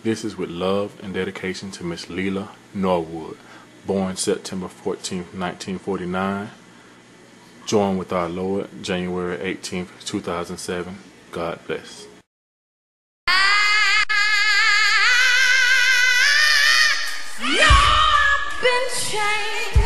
This is with love and dedication to Miss Leela Norwood, born September 14th, 1949. Joined with our Lord January 18th, 2007. God bless. I've been changed.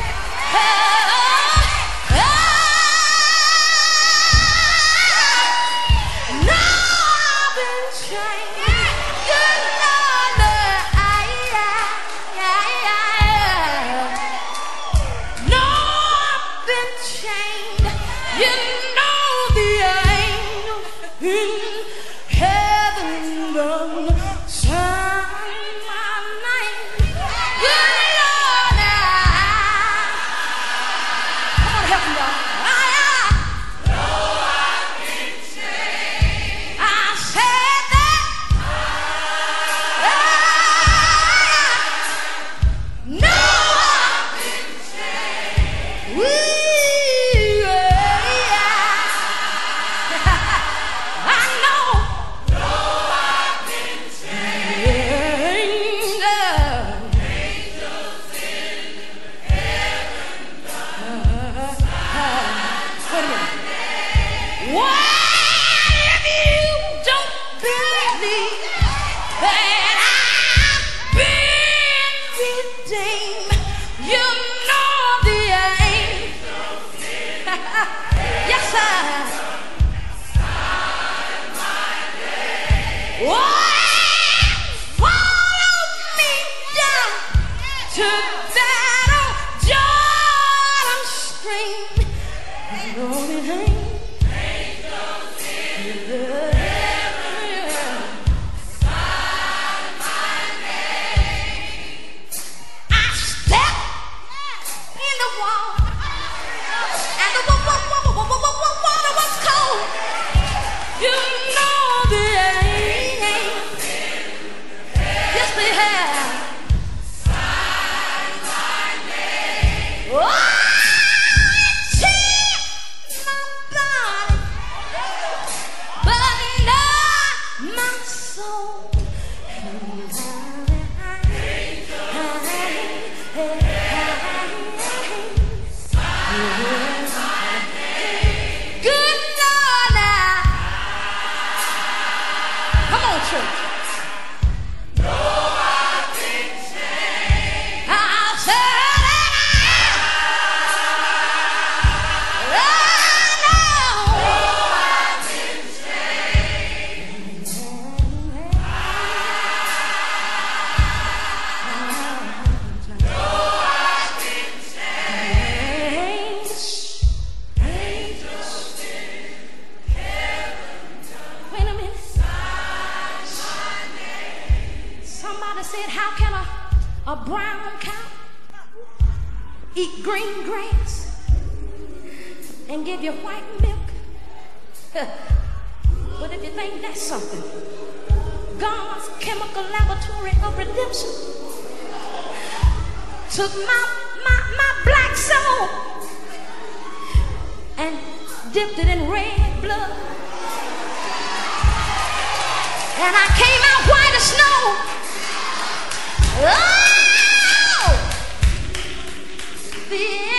How can a brown cow eat green grass and give you white milk? But if you think that's something, God's chemical laboratory of redemption took my black soul and dipped it in red blood, and I came out white as snow. Oh!